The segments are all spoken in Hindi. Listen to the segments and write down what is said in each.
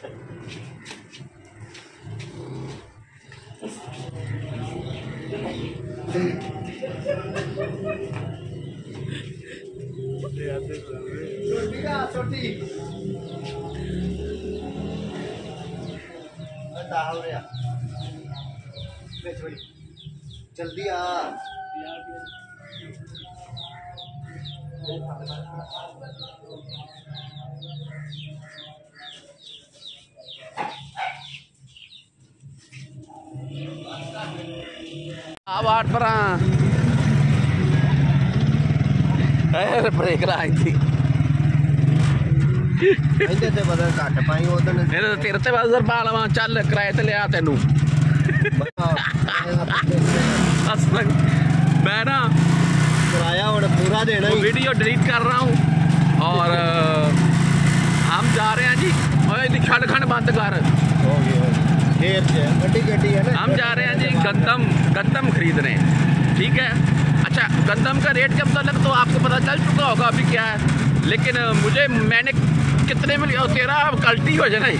जल्दी आ। अब 8 पर ब्रेक लाई थी तेरे ते बस रपा लवा चल किराए ते लिया तेनू मैं ना किराया पूरा देना। वीडियो डिलीट कर रहा हूँ और हम जा रहे हैं जी। खंड खंड बंद कर। हम जा रहे हैं जी गंदम खरीदने। ठीक है। अच्छा, गंदम का रेट के मतलब तो आपको पता चल चुका होगा अभी क्या है, लेकिन मैंने कितने में लिया तेरा कल्टी हो जाए।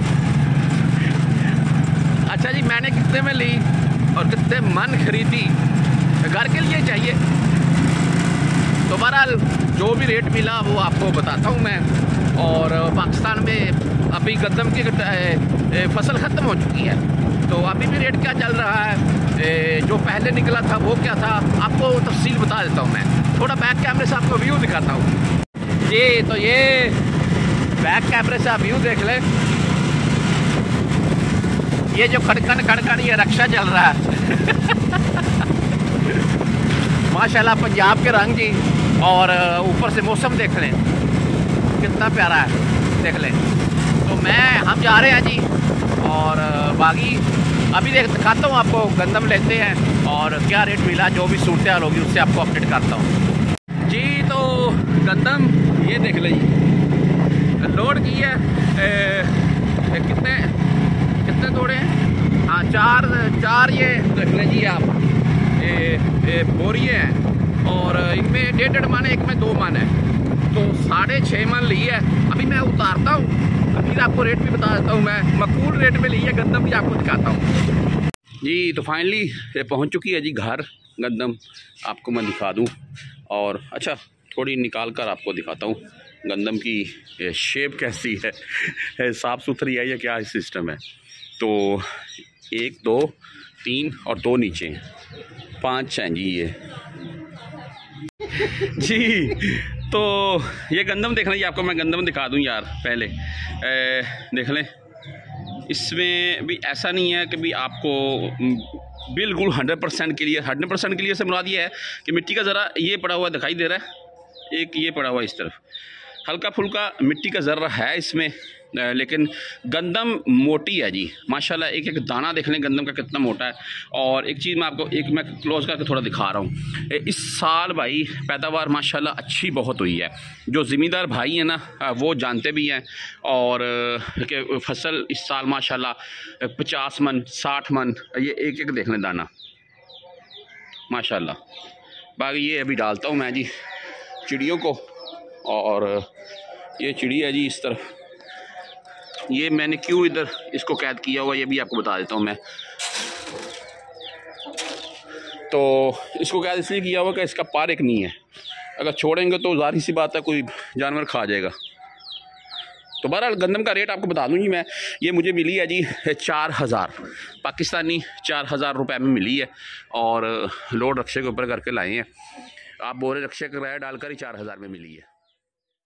अच्छा जी, मैंने कितने में ली और कितने मन खरीदी, घर के लिए चाहिए। तो बहरहाल जो भी रेट मिला वो आपको बताता हूँ मैं। और पाकिस्तान में अभी गंदम की फसल ख़त्म हो चुकी है, तो अभी भी रेट क्या चल रहा है, जो पहले निकला था वो क्या था, आपको तफसील बता देता हूँ मैं। थोड़ा बैक कैमरे से आपको व्यू दिखाता हूँ जी। तो ये बैक कैमरे से आप व्यू देख लें। ये जो खड़खड़ ये रक्षा चल रहा है माशाल्लाह पंजाब के रंग जी। और ऊपर से मौसम देख लें कितना प्यारा है, देख लें। तो हम जा रहे हैं जी और बाकी अभी दिखाता हूँ आपको। गंदम लेते हैं और क्या रेट मिला, जो भी सूरत हाल होगी उससे आपको अपडेट करता हूँ जी। तो गंदम ये देख लें जी, लोड की है कितने तोड़े हैं। हाँ, चार ये देख लें जी आप। बोरिए हैं और इनमें 1.5 मन है, एक में 2 मन है, तो 6.5 मन ली है। अभी मैं उतारता हूँ, फिर आपको रेट भी बता देता हूँ। मैं मकबूल रेट में ली है गंदम, भी आपको दिखाता हूँ जी। तो फाइनली ये पहुँच चुकी है जी घर गंदम, आपको मैं दिखा दूँ। और अच्छा, थोड़ी निकाल कर आपको दिखाता हूँ गंदम की शेप कैसी है, साफ़ सुथरी है या क्या सिस्टम है। तो 1 2 3 और 2 नीचे 5 हैं जी ये जी। तो ये गंदम देख लें, आपको मैं गंदम दिखा दूं यार पहले। देख लें, इसमें भी ऐसा नहीं है कि भी आपको बिल्कुल 100% क्लियर। 100% क्लियर से मुराद ये है कि मिट्टी का ज़रा ये पड़ा हुआ दिखाई दे रहा है, एक ये पड़ा हुआ इस तरफ, हल्का फुल्का मिट्टी का ज़र्रा है इसमें, लेकिन गंदम मोटी है जी माशाल्लाह। एक एक दाना देख लें गंदम का कितना मोटा है। और एक चीज़ मैं आपको मैं क्लोज करके थोड़ा दिखा रहा हूँ। इस साल भाई पैदावार माशाल्लाह अच्छी बहुत हुई है। जो ज़मींदार भाई हैं ना वो जानते भी हैं। और कि फसल इस साल माशाल्लाह 50 मन 60 मन, ये एक एक देख लें दाना माशाल्लाह। बाकी ये अभी डालता हूँ मैं जी चिड़ियों को। और ये चिड़ी है जी इस तरफ, ये मैंने क्यों इधर इसको कैद किया हुआ ये भी आपको बता देता हूँ मैं। तो इसको कैद इसलिए किया हुआ कि इसका पार एक नहीं है, अगर छोड़ेंगे तो ज़ाहिर सी बात है कोई जानवर खा जाएगा। तो बहरहाल गंदम का रेट आपको बता दूँ जी मैं। ये मुझे मिली है जी 4000 पाकिस्तानी, 4000 रुपये में मिली है। और लोड रक्शे के ऊपर करके लाए हैं। आप बोरे रक्शे का किराया डालकर ही 4000 में मिली है।